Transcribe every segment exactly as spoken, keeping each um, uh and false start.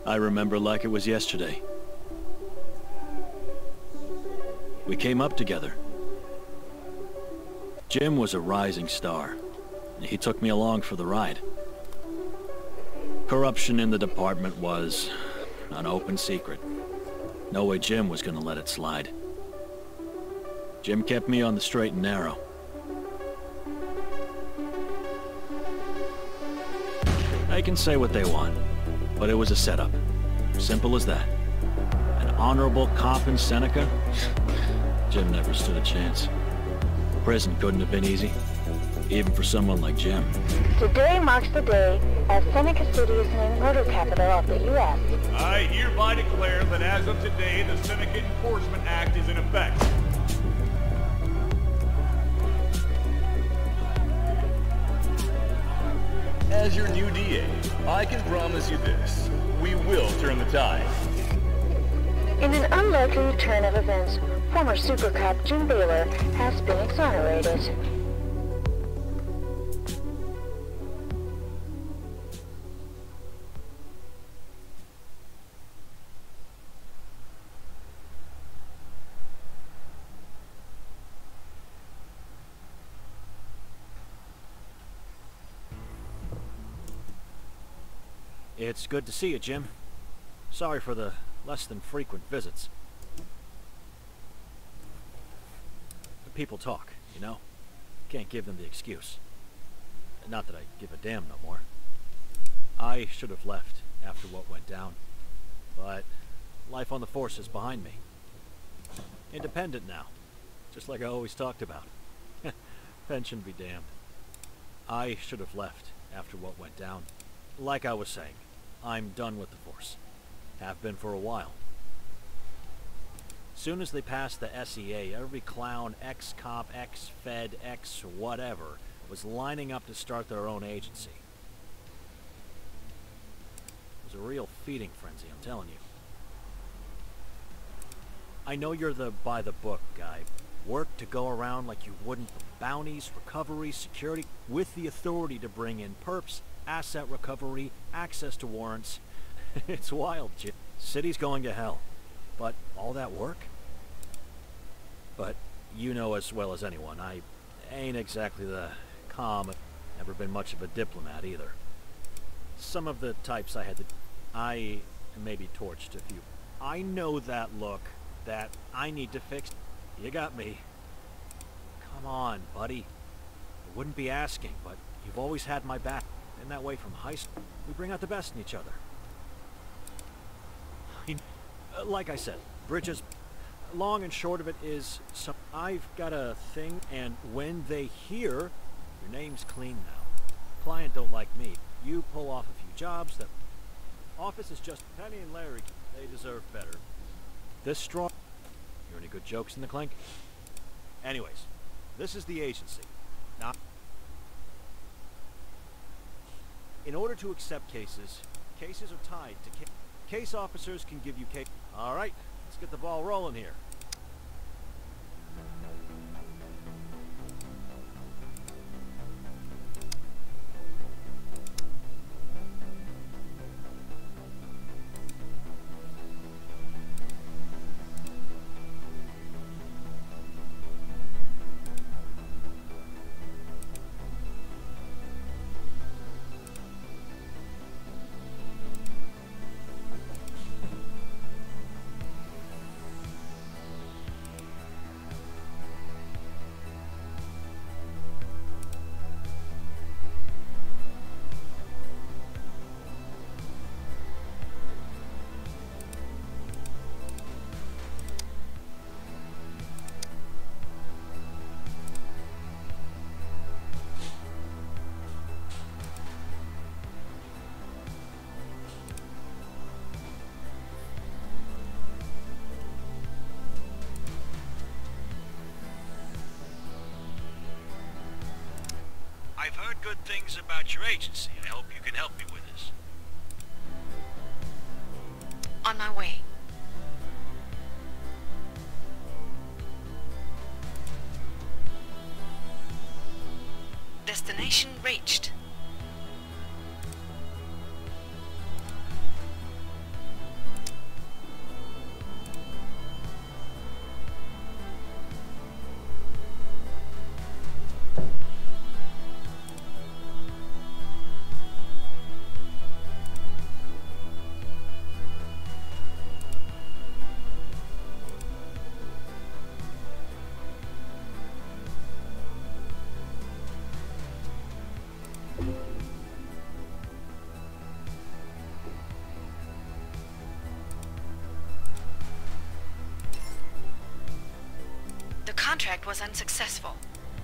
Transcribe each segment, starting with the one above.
I remember like it was yesterday. We came up together. Jim was a rising star. He took me along for the ride. Corruption in the department was an open secret. No way Jim was gonna let it slide. Jim kept me on the straight and narrow. They can say what they want, but it was a setup. Simple as that. An honorable cop in Seneca? Jim never stood a chance. Prison couldn't have been easy, even for someone like Jim. Today marks the day as Seneca City is named murder capital of the U S I hereby declare that as of today, the Seneca Enforcement Act is in effect. As your new D A, I can promise you this. We will turn the tide. In an unlikely turn of events, former super cop Jim Baylor has been exonerated. It's good to see you, Jim. Sorry for the less than frequent visits. People talk, you know? Can't give them the excuse. Not that I give a damn no more. I should have left after what went down. But life on the force is behind me. Independent now. Just like I always talked about. Pension be damned. I should have left after what went down. Like I was saying, I'm done with the force. Have been for a while. Soon as they passed the S E A, every clown, ex-cop, ex-fed, ex-whatever was lining up to start their own agency. It was a real feeding frenzy, I'm telling you. I know you're the by-the-book guy. Work to go around like you wouldn't for bounties, recovery, security, with the authority to bring in perps, asset recovery, access to warrants. It's wild, Jim. City's going to hell. But all that work? But you know as well as anyone, I ain't exactly the calm, never been much of a diplomat either. Some of the types I had to... I maybe torched a few. I know that look that I need to fix. You got me. Come on, buddy. I wouldn't be asking, but you've always had my back. Been that way from high school. We bring out the best in each other. I, like I said, Bridges, long and short of it is, some, I've got a thing, and when they hear, your name's clean now. Client don't like me. You pull off a few jobs that... Office is just Penny and Larry. They deserve better. This strong... Hear any good jokes in the clink? Anyways, this is the agency. Not... In order to accept cases, cases are tied to... Ca case officers can give you case... All right, let's get the ball rolling here. I've heard good things about your agency. I hope you can help me with this. On my way. Destination reached. contract was unsuccessful.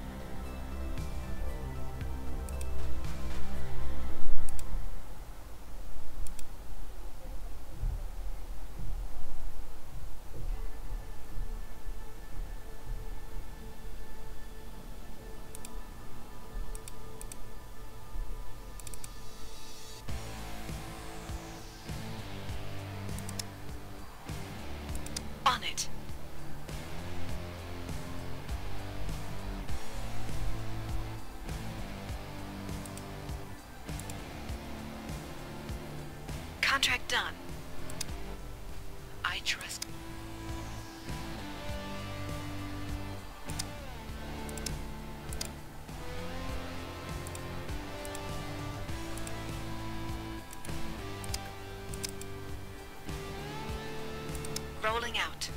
On it. Contract done. I trust. Rolling out.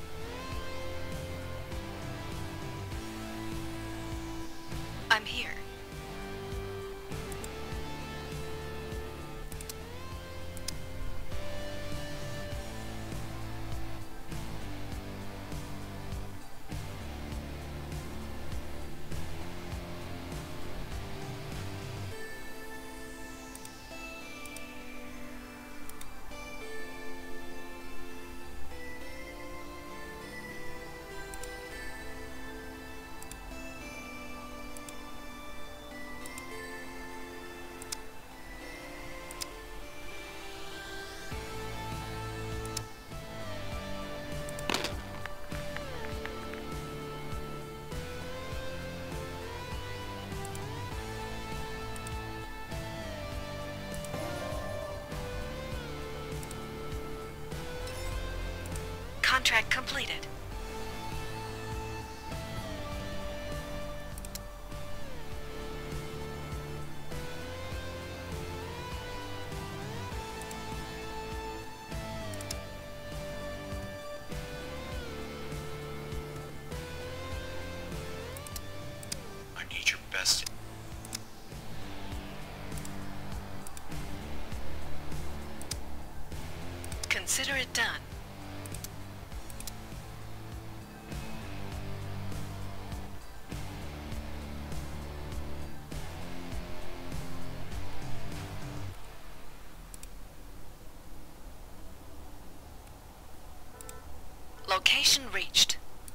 I'm here. Contract completed. I need your best. Consider it done. Location reached.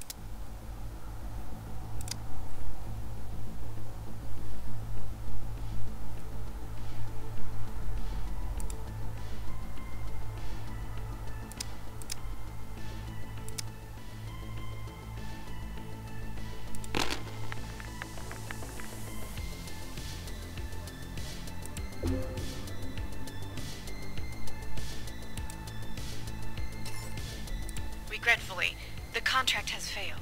Regretfully, the contract has failed.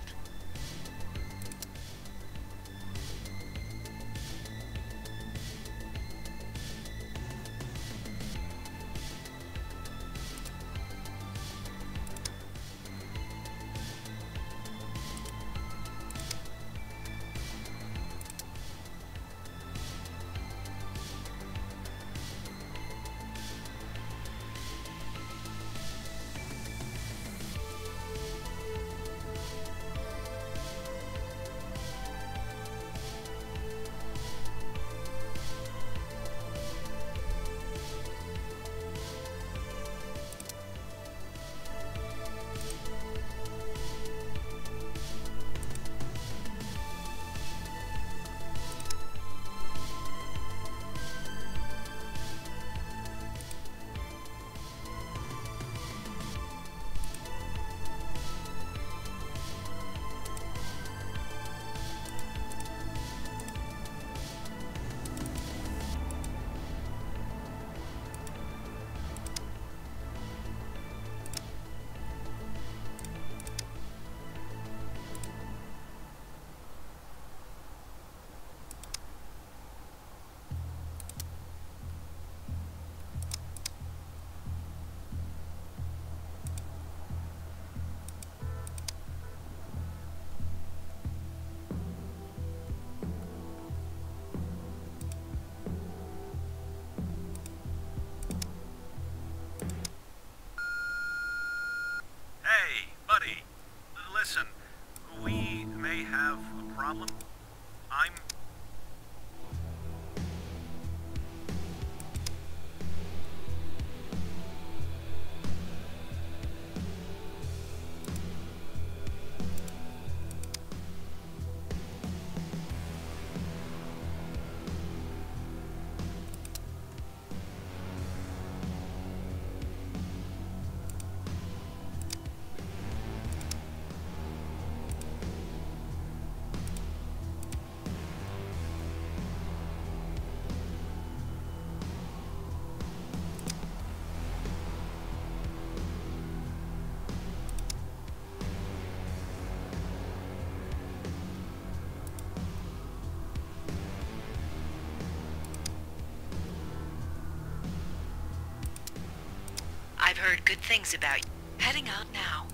I've heard good things about you. Heading out now.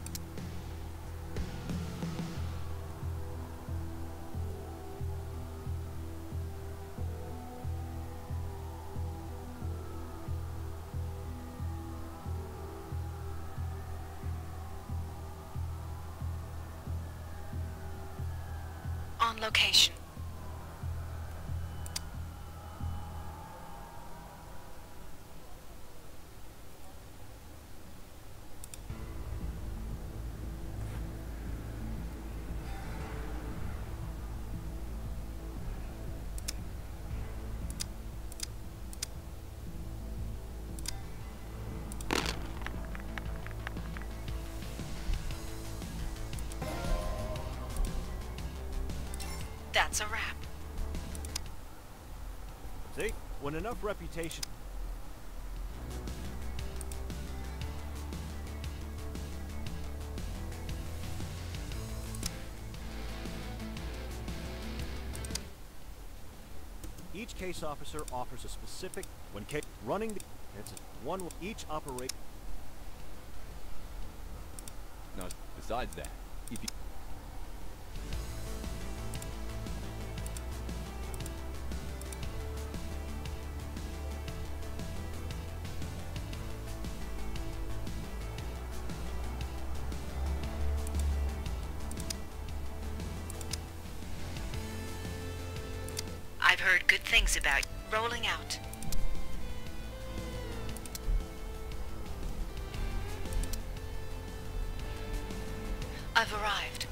On location. That's a wrap. See? When enough reputation... Each case officer offers a specific... When case... Running the... It's one... Each operate... Now, besides that, if you... I've heard good things about you. Rolling out. I've arrived.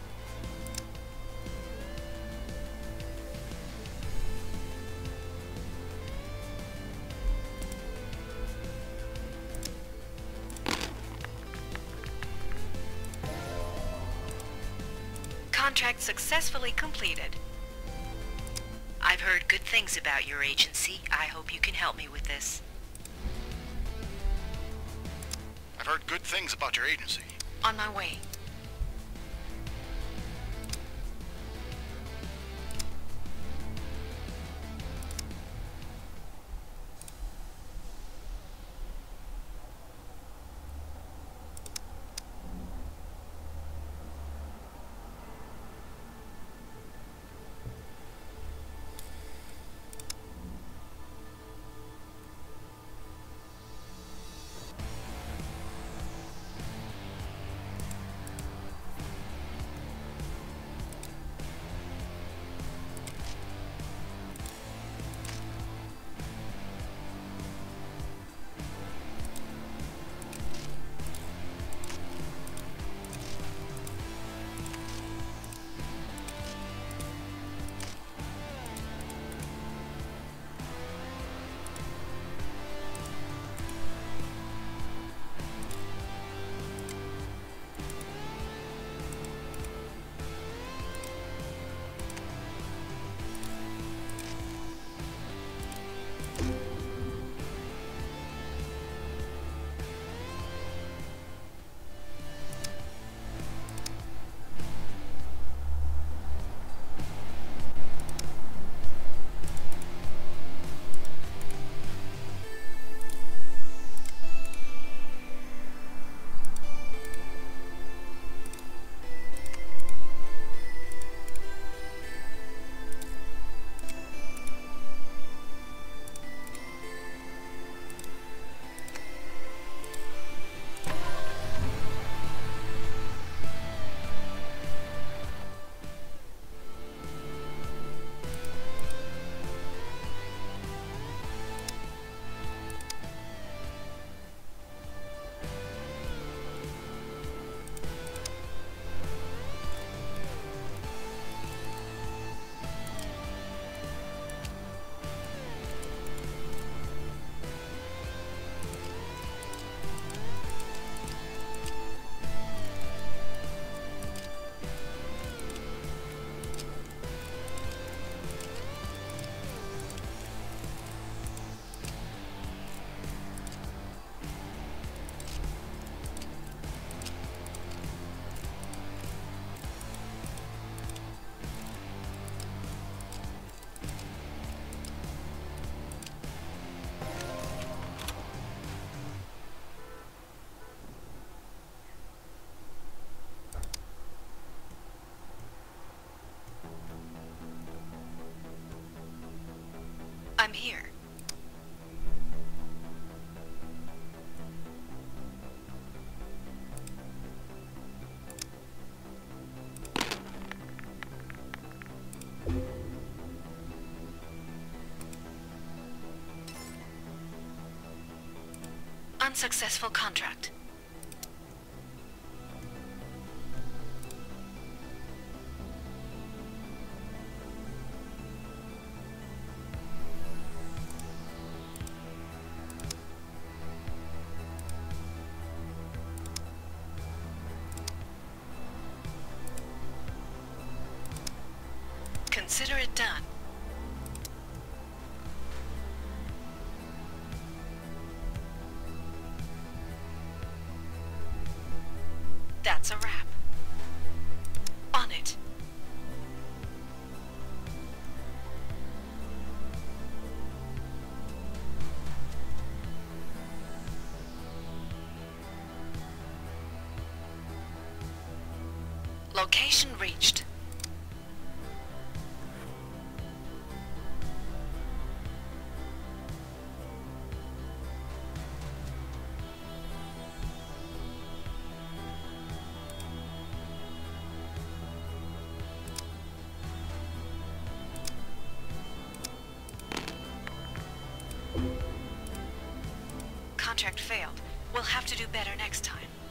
Contract successfully completed. I've heard good things about your agency. I hope you can help me with this. I've heard good things about your agency. On my way. I'm here. Unsuccessful contract. Consider it done. That's a wrap. On it. Location reached. Contract failed. We'll have to do better next time.